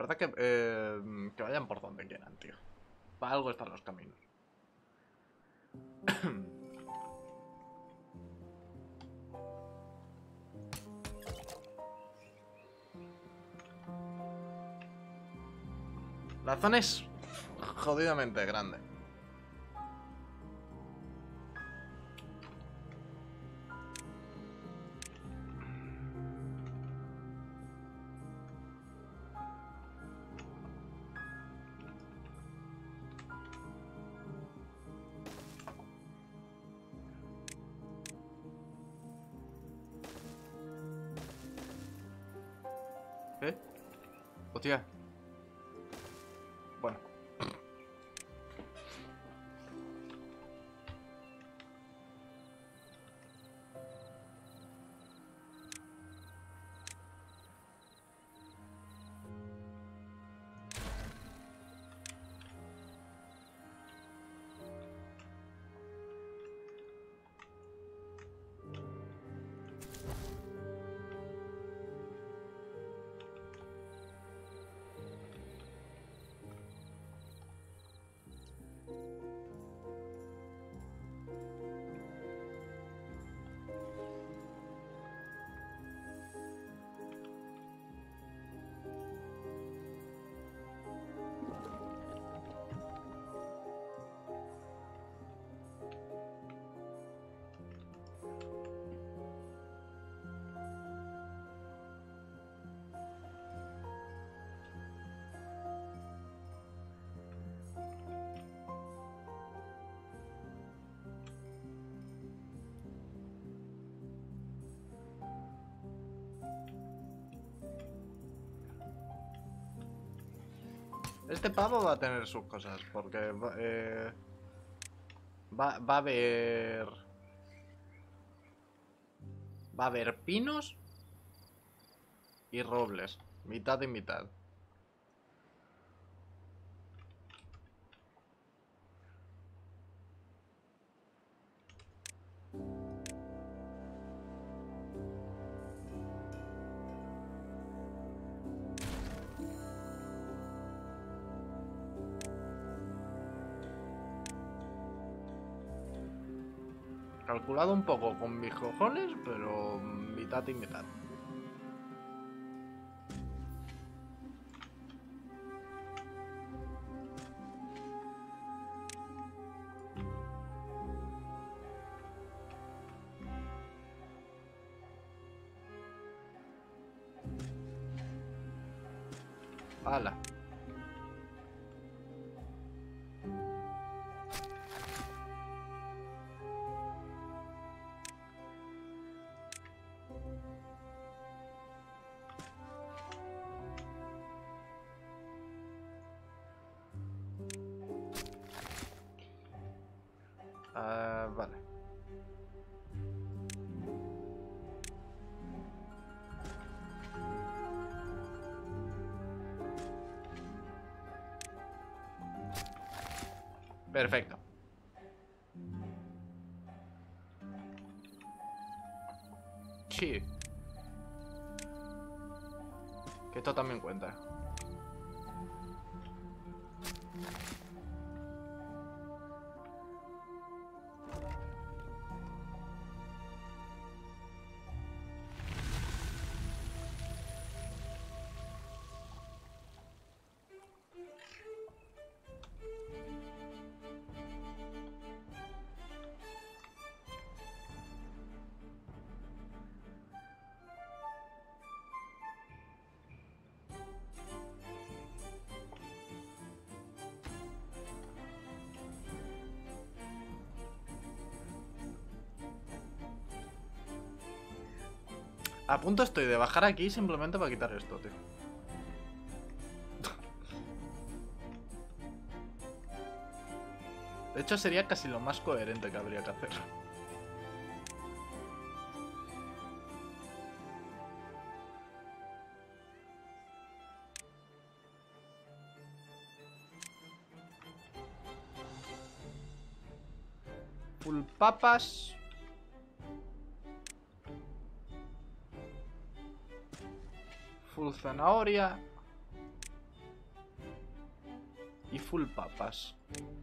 Parece que vayan por donde quieran, tío. Para algo están los caminos. La zona es jodidamente grande. ¿Eh? Hostia. Bueno. Este pavo va a tener sus cosas, porque va a haber... Va a haber pinos y robles, mitad y mitad. Calculado un poco con mis cojones, pero mitad y mitad. ¡Hala! Vale. Perfecto. Sí. Que esto también cuenta. A punto estoy de bajar aquí simplemente para quitar esto, tío. De hecho, sería casi lo más coherente que habría que hacer. Full papas. Full zanahoria. Y full papas.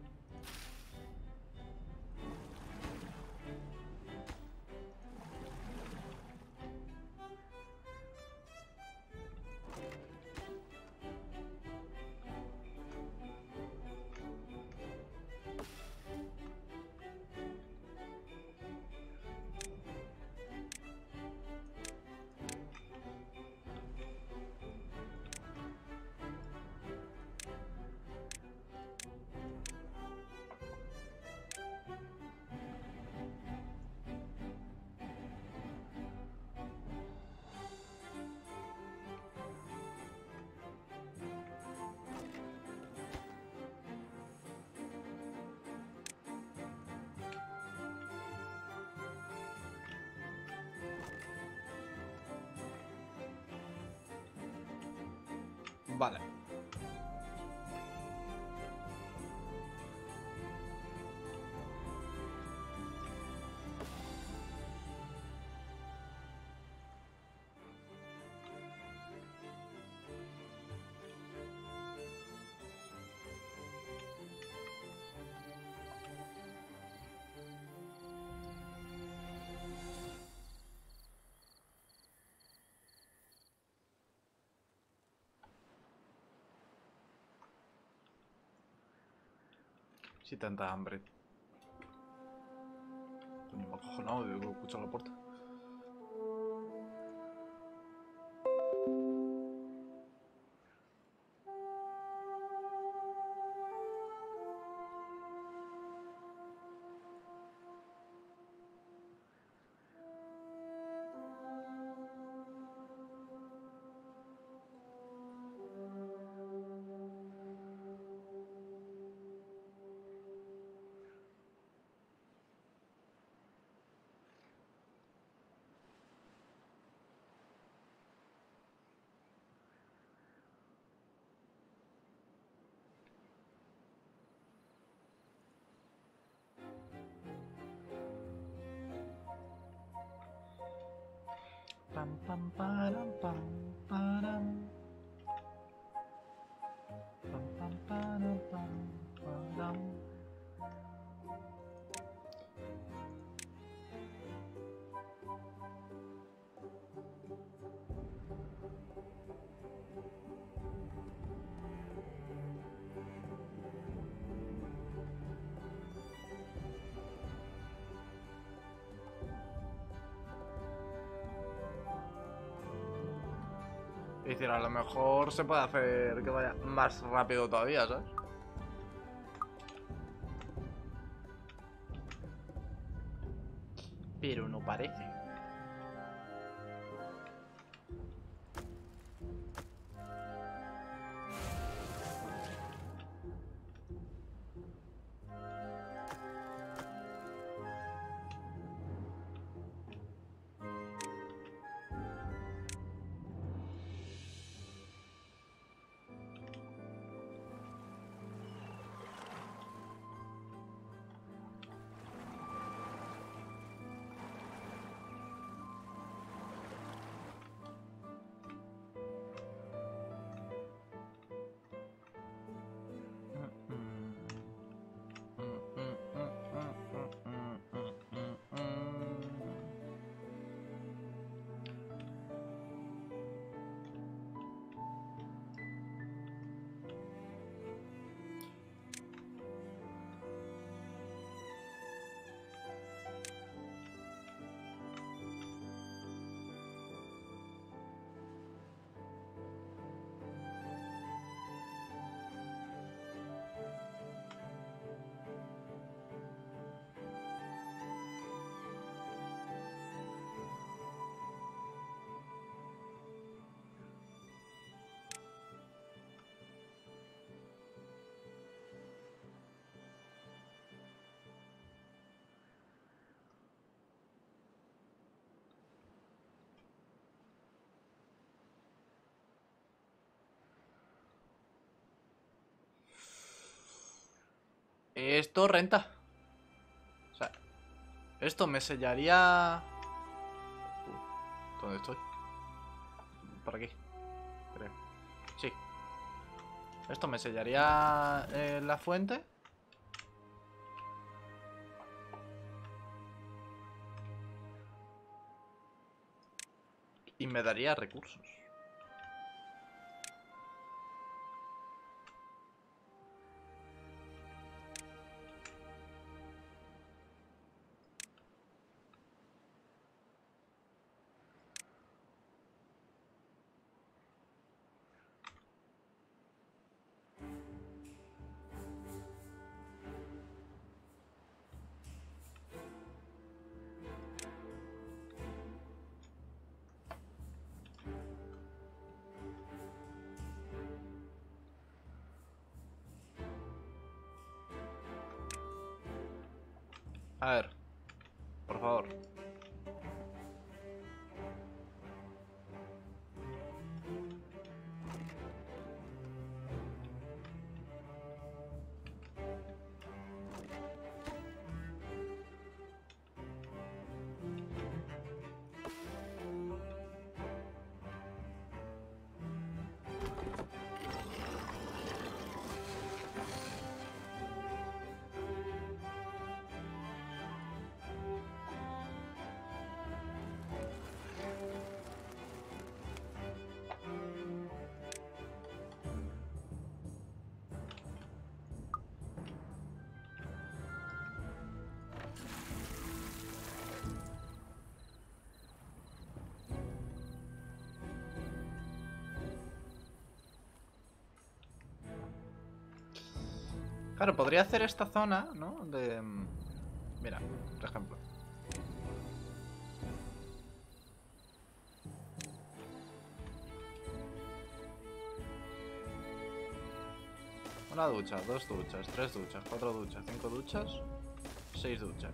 Vale. Si tanta hambre. Coño, me ha acojonado de escuchar la puerta. Pam pam param pam param. Pam pam param pam param. Es decir, a lo mejor se puede hacer que vaya más rápido todavía, ¿sabes? Pero no parece. Esto renta. O sea, esto me sellaría... ¿Dónde estoy? Por aquí, creo. Sí. Esto me sellaría la fuente. Y me daría recursos. A ver, por favor. Claro, podría hacer esta zona, ¿no? De... Mira, por ejemplo. Una ducha, 2 duchas, 3 duchas, 4 duchas, 5 duchas, 6 duchas.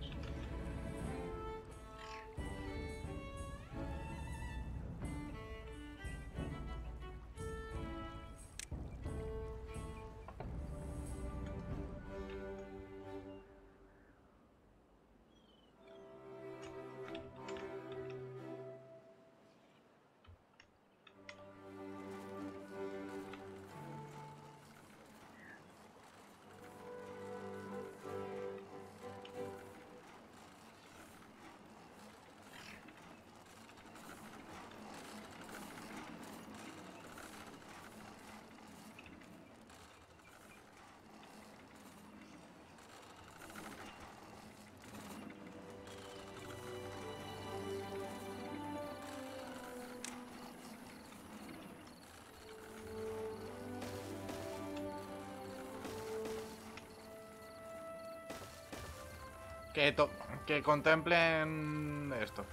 Que contemplen esto.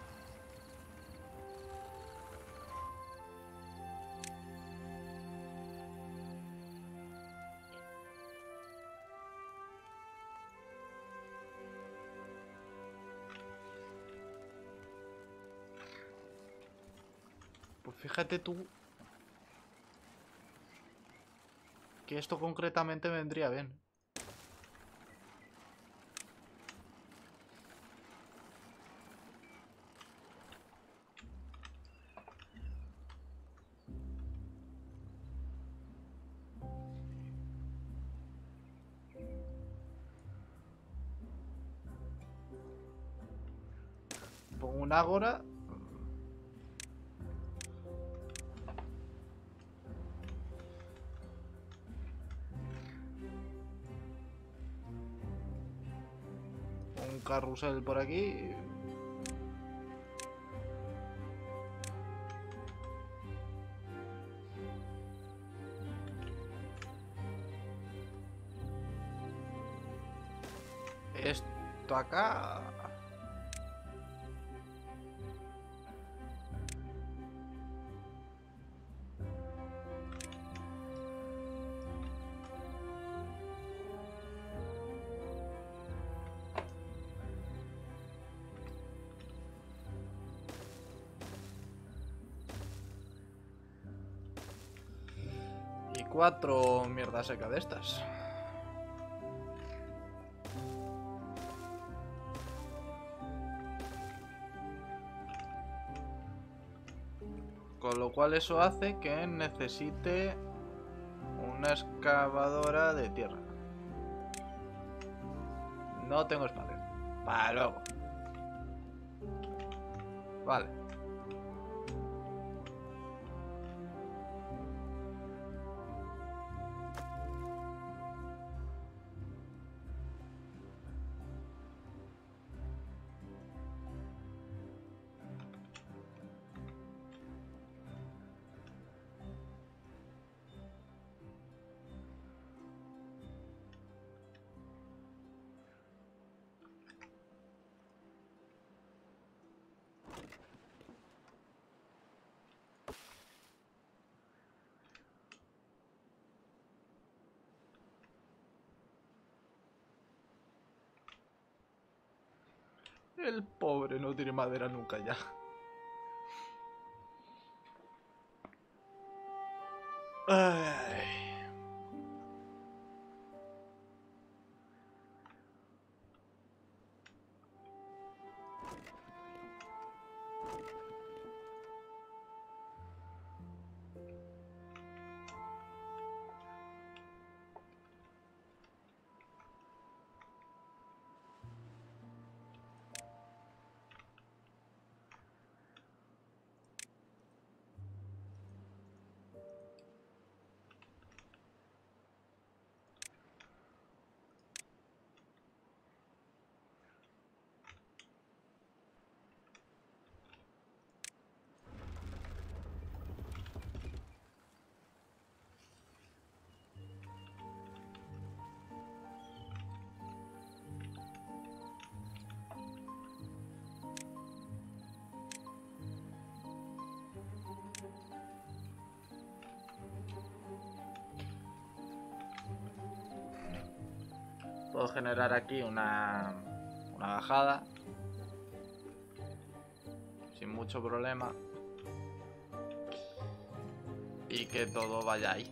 Pues fíjate tú que esto concretamente vendría bien. Pongo un ágora. Un carrusel por aquí. Esto acá. Y 4 mierda seca de estas. Con lo cual eso hace que necesite una excavadora de tierra. No tengo espacio. Para luego. Vale. El pobre no tiene madera nunca ya. Ay. Puedo generar aquí una bajada sin mucho problema y que todo vaya ahí.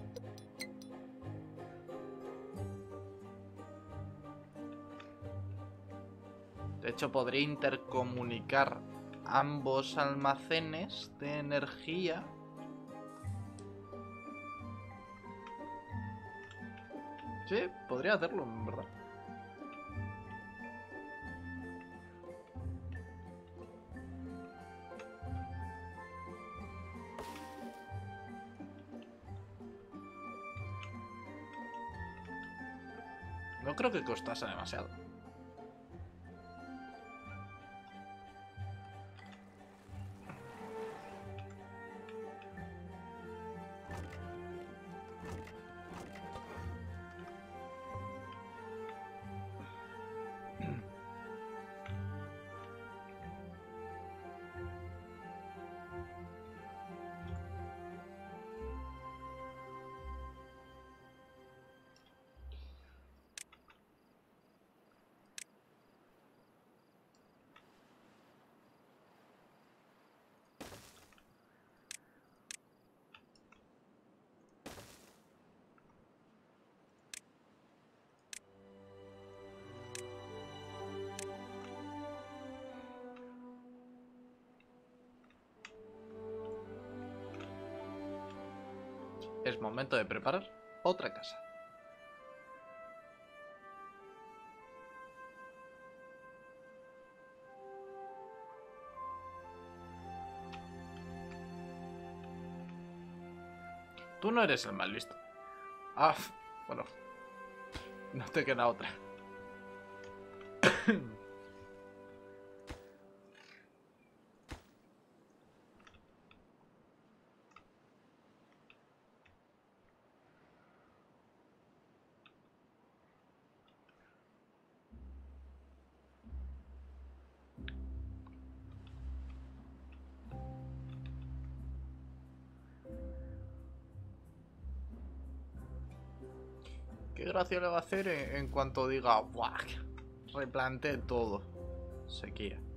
De hecho, podría intercomunicar ambos almacenes de energía. Sí, podría hacerlo, en verdad. No creo que costase demasiado. Es momento de preparar otra casa. Tú no eres el más listo. Ah, bueno. No te queda otra. Qué gracia le va a hacer en cuanto diga, ¡buah! Replanteé todo. Sequía.